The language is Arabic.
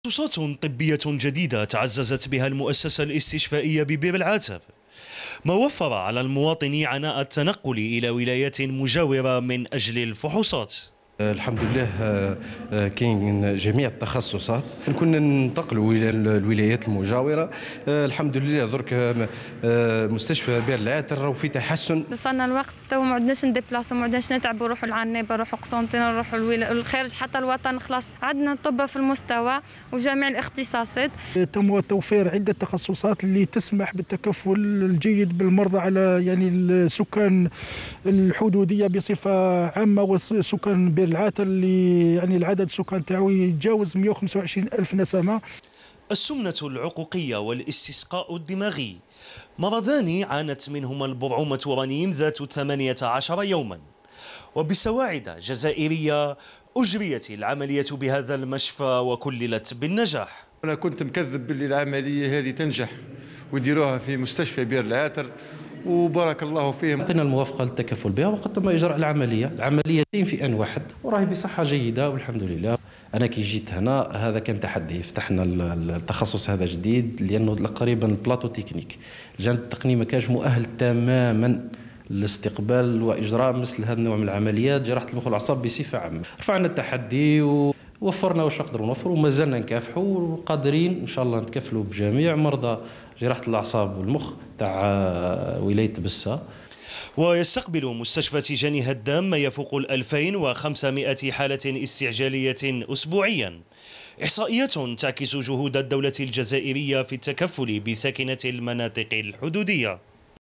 تخصصات طبية جديدة تعززت بها المؤسسة الاستشفائية ببير العاتب، ما وفر على المواطن عناء التنقل إلى ولايات مجاورة من أجل الفحوصات. الحمد لله كاين جميع التخصصات، كنا ننتقلوا الى الولايات المجاوره. الحمد لله درك مستشفى بير العاتر وفي تحسن. وصلنا الوقت وما عدناش نديبلاصو، ما عدناش نتعبوا، نروحوا لعنابه، نروحوا قسنطينه، نروحوا الخارج حتى الوطن. خلاص عندنا طب في المستوى وجميع الاختصاصات. تم توفير عده تخصصات اللي تسمح بالتكفل الجيد بالمرضى على السكان الحدوديه بصفه عامه وسكان بير العاتر اللي العدد السكان تاعو يتجاوز 125 ألف نسمة. السمنة العقوقية والاستسقاء الدماغي مرضان عانت منهما البرعومة رنيم ذات 18 يوما، وبسواعد جزائرية أجريت العملية بهذا المشفى وكللت بالنجاح. أنا كنت مكذب باللي العملية هذه تنجح ويديروها في مستشفى بير العاتر وبارك الله فيهم. اعطينا الموافقه للتكفل بها وقد تم اجراء العمليتين في ان واحد وراهي بصحه جيده والحمد لله. انا كي جيت هنا هذا كان تحدي، فتحنا التخصص هذا جديد لانه تقريبا البلاطو تكنيك الجانب التقني ما كانش مؤهل تماما لاستقبال واجراء مثل هذا النوع من العمليات جراحه المخ والاعصاب بصفه عامه. رفعنا التحدي ووفرنا واش نقدروا نوفروا وما زلنا نكافحوا وقادرين ان شاء الله نتكفلوا بجميع مرضى جراحه الاعصاب والمخ تاع ولايه بسه. ويستقبل مستشفى تيجاني هدام ما يفوق 2500 حالة استعجالية أسبوعيا، إحصائيات تعكس جهود الدولة الجزائرية في التكفل بساكنة المناطق الحدودية.